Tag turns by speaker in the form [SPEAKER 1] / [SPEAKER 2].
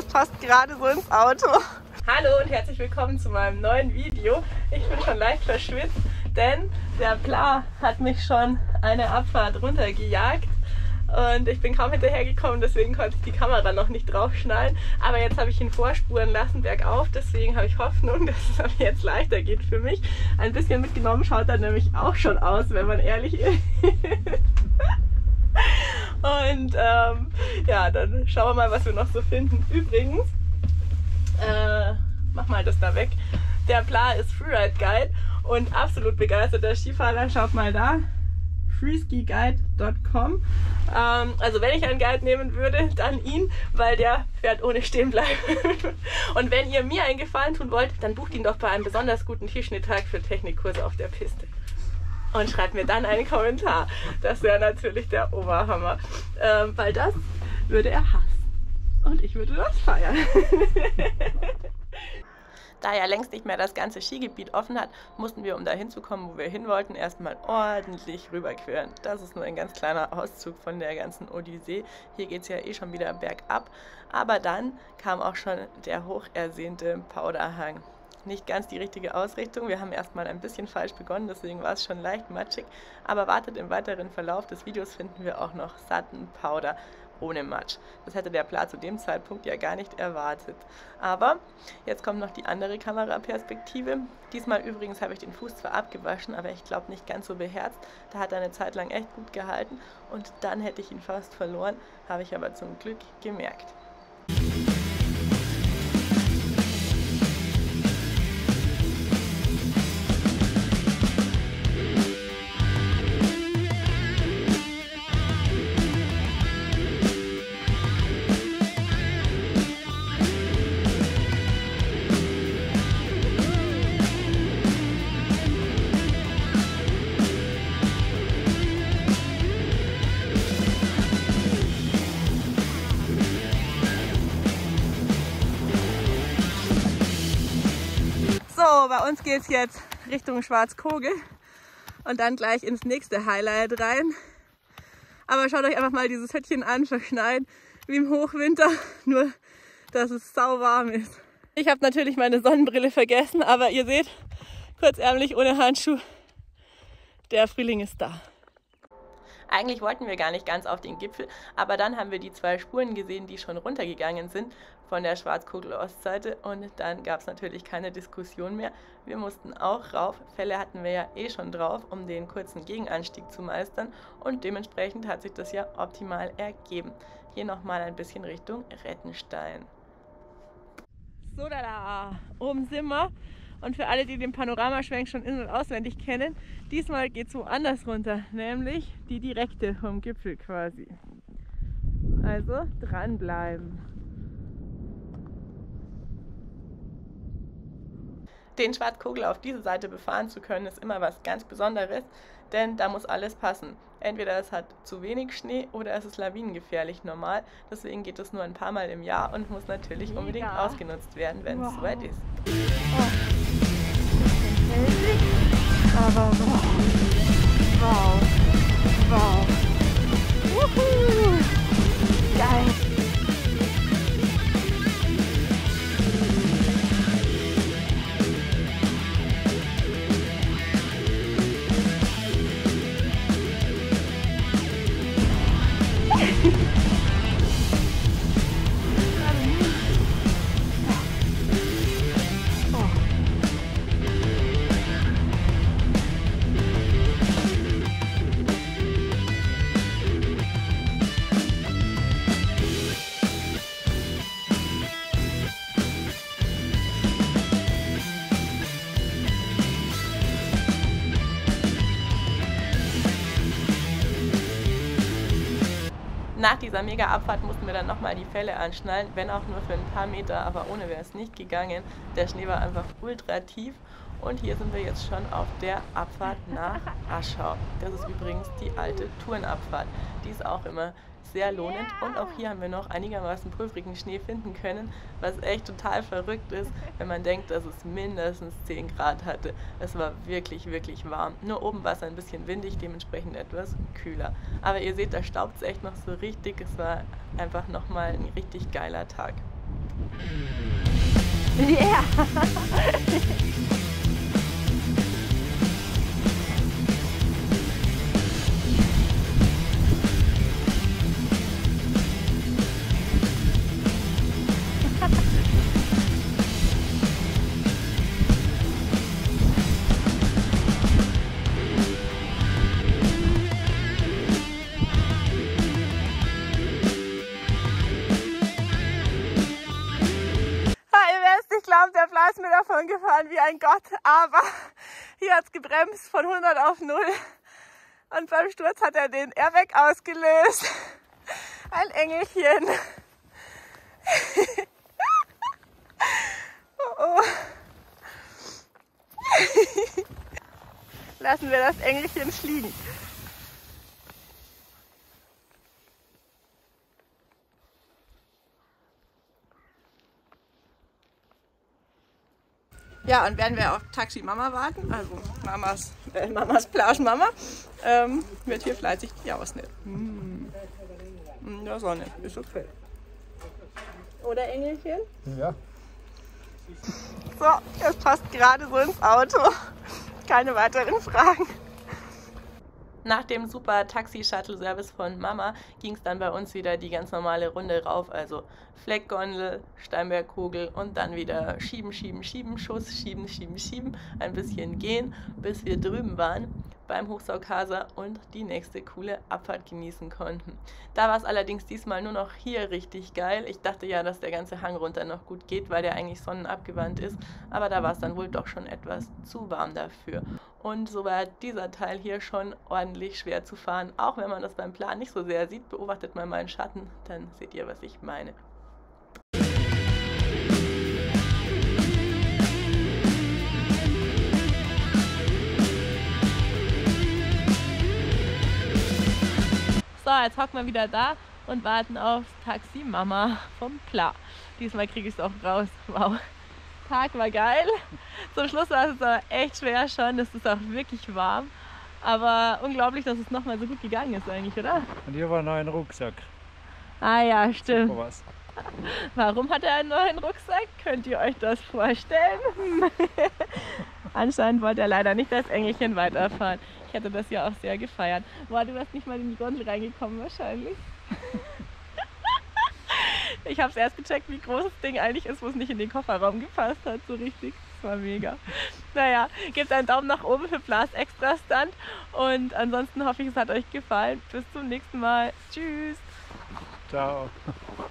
[SPEAKER 1] das passt gerade so ins Auto. Hallo und herzlich willkommen zu meinem neuen Video. Ich bin schon leicht verschwitzt, denn der Pla hat mich schon eine Abfahrt runtergejagt. Und ich bin kaum hinterhergekommen, deswegen konnte ich die Kamera noch nicht draufschnallen. Aber jetzt habe ich ihn vorspuren lassen bergauf, deswegen habe ich Hoffnung, dass es ab jetzt leichter geht für mich. Ein bisschen mitgenommen schaut er nämlich auch schon aus, wenn man ehrlich ist. Und ja, dann schauen wir mal, was wir noch so finden. Übrigens, mach mal das da weg. Der Pla ist Freeride Guide und absolut begeisterter Skifahrer. Schaut mal da. freeskiguide.com. Also wenn ich einen Guide nehmen würde, dann ihn, weil der fährt ohne Stehenbleiben. Und wenn ihr mir einen Gefallen tun wollt, dann bucht ihn doch bei einem besonders guten Tischschnitttag für Technikkurse auf der Piste. Und schreibt mir dann einen Kommentar. Das wäre natürlich der Oberhammer. Weil das würde er hassen. Und ich würde das feiern. Da ja längst nicht mehr das ganze Skigebiet offen hat, mussten wir, um da hinzukommen, wo wir hin wollten, erstmal ordentlich rüberqueren. Das ist nur ein ganz kleiner Auszug von der ganzen Odyssee. Hier geht es ja eh schon wieder bergab. Aber dann kam auch schon der hochersehnte Powderhang. Nicht ganz die richtige Ausrichtung. Wir haben erstmal ein bisschen falsch begonnen, deswegen war es schon leicht matschig. Aber wartet, im weiteren Verlauf des Videos finden wir auch noch satten Powder ohne Matsch. Das hätte der Pla zu dem Zeitpunkt ja gar nicht erwartet. Aber jetzt kommt noch die andere Kameraperspektive. Diesmal übrigens habe ich den Fuß zwar abgewaschen, aber ich glaube nicht ganz so beherzt. Da hat er eine Zeit lang echt gut gehalten und dann hätte ich ihn fast verloren, habe ich aber zum Glück gemerkt. So, bei uns geht es jetzt Richtung Schwarzkogel und dann gleich ins nächste Highlight rein. Aber schaut euch einfach mal dieses Hüttchen an, verschneit wie im Hochwinter, nur dass es sauwarm ist. Ich habe natürlich meine Sonnenbrille vergessen, aber ihr seht, kurzärmlich ohne Handschuh, der Frühling ist da. Eigentlich wollten wir gar nicht ganz auf den Gipfel, aber dann haben wir die zwei Spuren gesehen, die schon runtergegangen sind von der Schwarzkogel-Ostseite und dann gab es natürlich keine Diskussion mehr. Wir mussten auch rauf, Felle hatten wir ja eh schon drauf, um den kurzen Gegenanstieg zu meistern und dementsprechend hat sich das ja optimal ergeben. Hier nochmal ein bisschen Richtung Rettenstein. So, da, oben sind wir. Und für alle, die den Panoramaschwenk schon in- und auswendig kennen, diesmal geht es woanders runter, nämlich die direkte vom Gipfel quasi. Also dranbleiben. Den Schwarzkogel auf diese Seite befahren zu können, ist immer was ganz Besonderes, denn da muss alles passen. Entweder es hat zu wenig Schnee oder es ist lawinengefährlich normal. Deswegen geht es nur ein paar Mal im Jahr und muss natürlich unbedingt ausgenutzt werden, wenn es soweit ist.
[SPEAKER 2] Aber wow, wow, wuhu, geil.
[SPEAKER 1] Nach dieser Mega-Abfahrt mussten wir dann nochmal die Felle anschnallen, wenn auch nur für ein paar Meter, aber ohne wäre es nicht gegangen. Der Schnee war einfach ultra tief und hier sind wir jetzt schon auf der Abfahrt nach Aschau. Das ist übrigens die alte Tourenabfahrt. Die ist auch immer sehr lohnend und auch hier haben wir noch einigermaßen pulverigen Schnee finden können, was echt total verrückt ist, wenn man denkt, dass es mindestens 10 Grad hatte. Es war wirklich, wirklich warm. Nur oben war es ein bisschen windig, dementsprechend etwas kühler. Aber ihr seht, da staubt es echt noch so richtig. Es war einfach nochmal ein richtig geiler Tag.
[SPEAKER 2] Yeah.
[SPEAKER 1] Ich glaube, der Plan ist mir davon gefahren wie ein Gott, aber hier hat es gebremst von 100 auf 0 und beim Sturz hat er den Airbag ausgelöst. Ein Engelchen. Oh. Lassen wir das Engelchen fliegen. Ja, und während wir auf Taxi Mama warten, also Mamas Plagenmama, wird hier fleißig die ausnimmt. In der Sonne, ist okay. Oder Engelchen?
[SPEAKER 3] Ja.
[SPEAKER 1] So, das passt gerade so ins Auto. Keine weiteren Fragen. Nach dem super Taxi-Shuttle-Service von Mama ging es dann bei uns wieder die ganz normale Runde rauf, also Fleckgondel, Steinbergkugel und dann wieder schieben, schieben, schieben, Schuss, schieben, schieben, schieben, ein bisschen gehen, bis wir drüben waren beim Hochsaukasa und die nächste coole Abfahrt genießen konnten. Da war es allerdings diesmal nur noch hier richtig geil. Ich dachte ja, dass der ganze Hang runter noch gut geht, weil der eigentlich sonnenabgewandt ist, aber da war es dann wohl doch schon etwas zu warm dafür. Und so war dieser Teil hier schon ordentlich schwer zu fahren. Auch wenn man das beim Plan nicht so sehr sieht, beobachtet mal meinen Schatten, dann seht ihr, was ich meine. So, jetzt hocken wir wieder da und warten auf Taxi Mama vom Pla. Diesmal kriege ich es auch raus. Wow. Tag war geil. Zum Schluss war es aber echt schwer schon. Es ist auch wirklich warm. Aber unglaublich, dass es nochmal so gut gegangen ist eigentlich, oder?
[SPEAKER 3] Und hier war noch ein Rucksack.
[SPEAKER 1] Ah ja, stimmt.
[SPEAKER 3] Was.
[SPEAKER 1] Warum hat er einen neuen Rucksack? Könnt ihr euch das vorstellen? Anscheinend wollte er leider nicht das Engelchen weiterfahren. Ich hätte das ja auch sehr gefeiert. Boah, du wärst nicht mal in die Gondel reingekommen wahrscheinlich. Ich habe es erst gecheckt, wie groß das Ding eigentlich ist, wo es nicht in den Kofferraum gepasst hat, so richtig. Das war mega. Naja, gebt einen Daumen nach oben für Plas Extra Stunt und ansonsten hoffe ich, es hat euch gefallen. Bis zum nächsten Mal. Tschüss.
[SPEAKER 3] Ciao.